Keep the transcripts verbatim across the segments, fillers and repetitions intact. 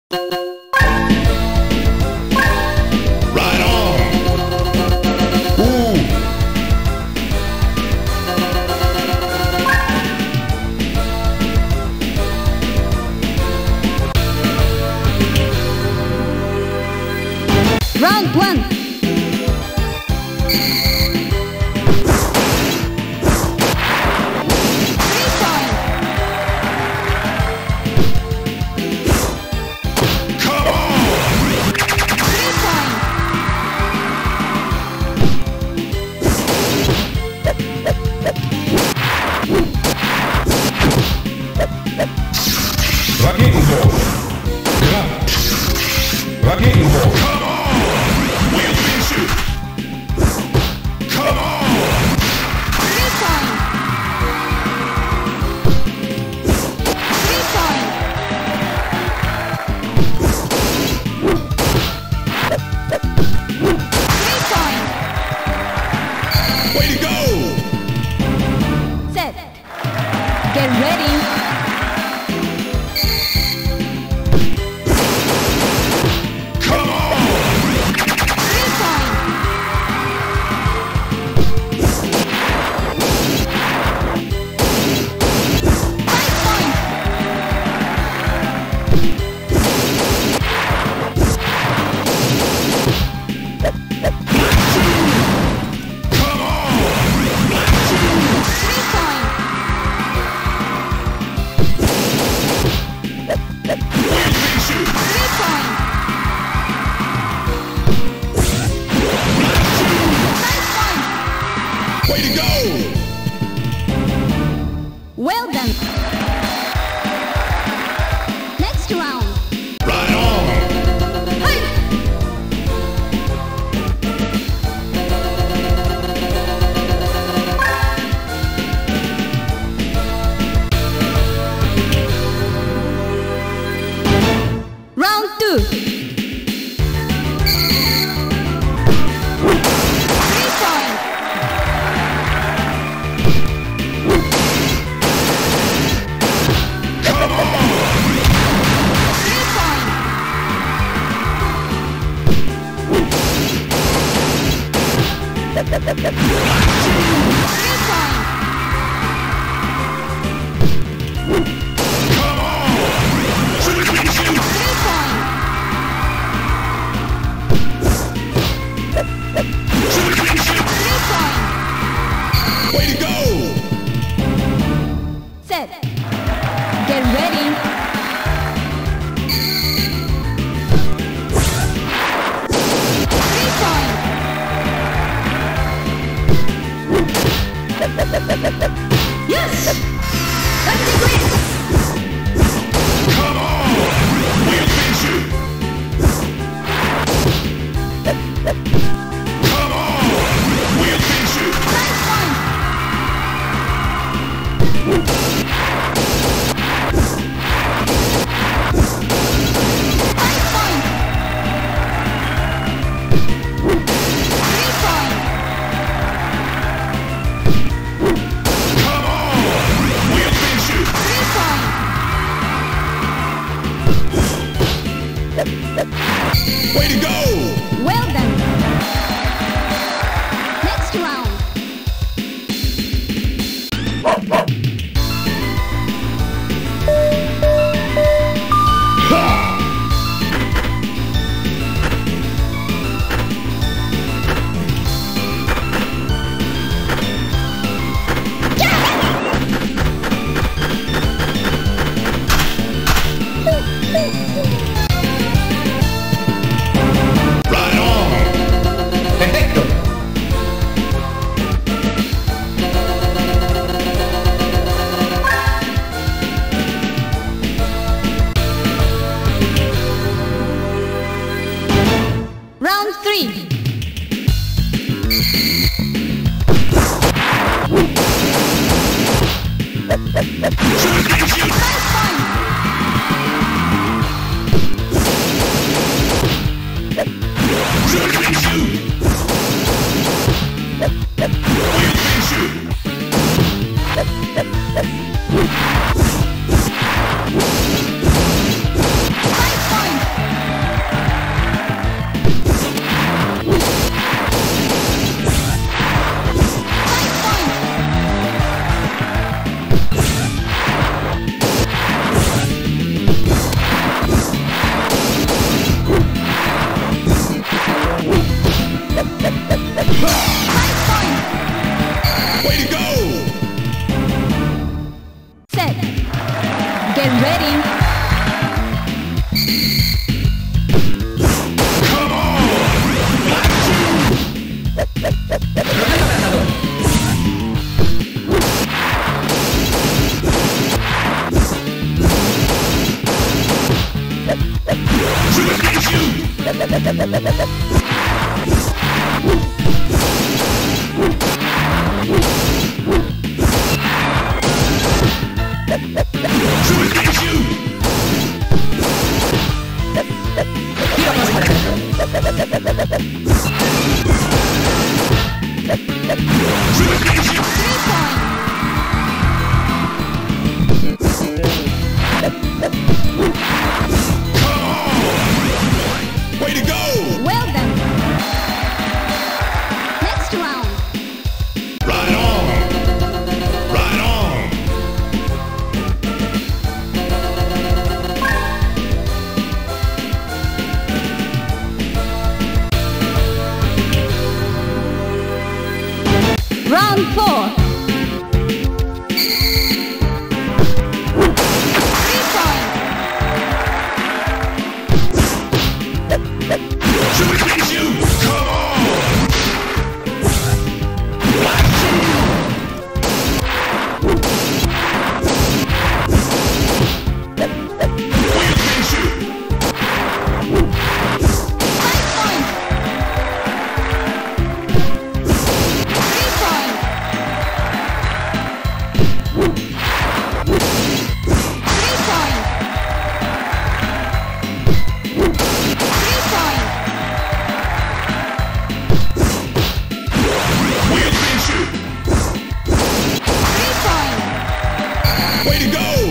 Right on. Ooh. Round one. Raketen hoch. Ja. Raketen hoch. Come on. We'll finish you. Come on. Three point. Three point. Three point. Way to go. Set. Get ready. Come on. Three point. Five point. Come on. Three point. We'll finish you. Three point. Five point. Way to go. Well done. Next round. Right on. Hey! Round two. Three point. Come on. Three point. Three point. Come on. We'll finish you. Three point. We'll finish you. Three point. Way to go. Set. Get ready. Three point. Yes! That's the great! Come on. We'll finish you. Come on. We'll finish you. Five point. Five point. Three point. Come on. We'll finish you. Three point. Way to go. Well done. Next round. Ha! Right on. Perfecto. Round three. We'll finish you. Five point. We'll finish you. We'll finish you. Five point. Shoot and shoot. Shoot and shoot. Shoot and shoot. Way to go! Well done. Next round. Right on! Right on! Round four. Three points. Shoot and shoot! Come on! Wheel and shoot! Five points. Three points. Three points. Three points. Wheel and shoot! Three points. Way to go!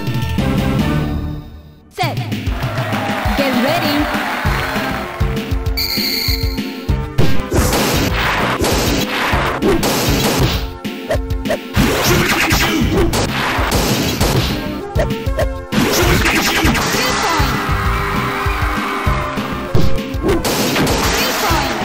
Set. Get ready. Shoot and shoot! Shoot and shoot! Three points. Three points.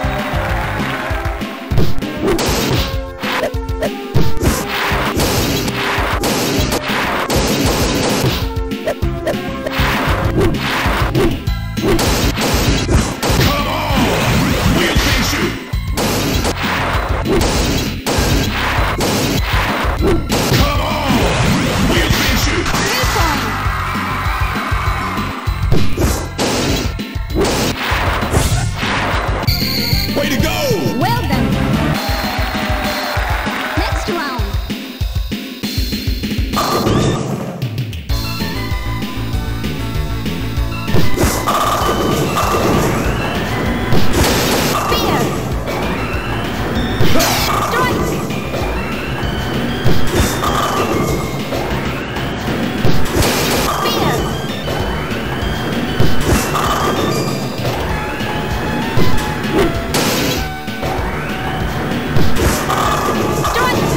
Come on! Wheel and shoot! Come on! Wheel and shoot! Three points. Way to go! Well done. Next round. Spear. Strike. Spear. Strike.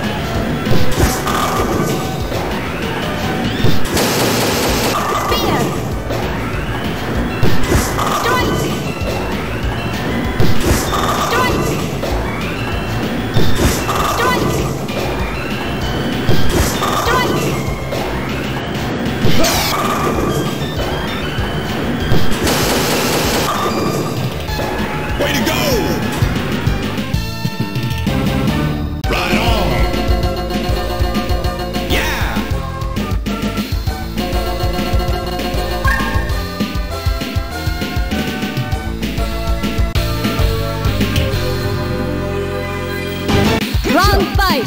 Spear. Strike. Strike. Strike. Strike. Way to go! Right on! Yeah! Round five.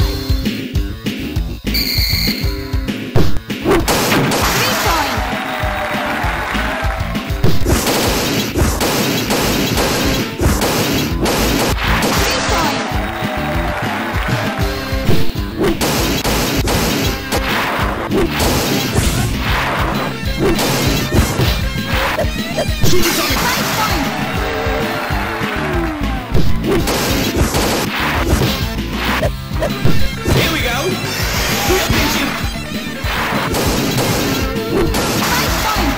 Three points. Three points. Supersonic! Five points. Here we go! Wheel and shoot! Five points.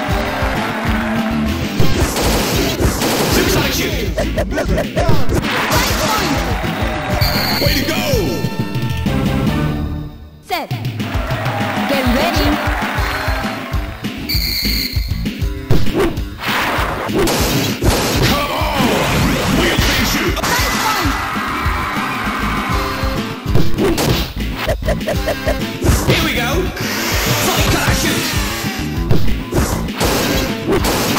Supersonic shoot! Five points. Way to go! Set. Get ready. Come on! Wheel and shoot! Five points. Here we go! Flying car shoot!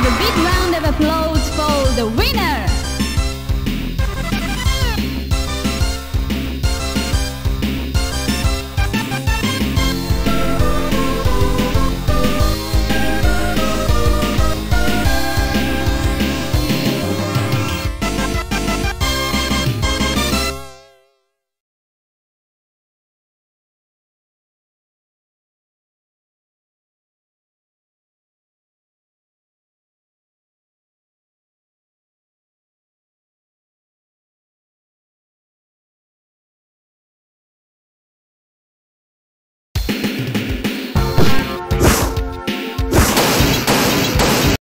have a big round of applause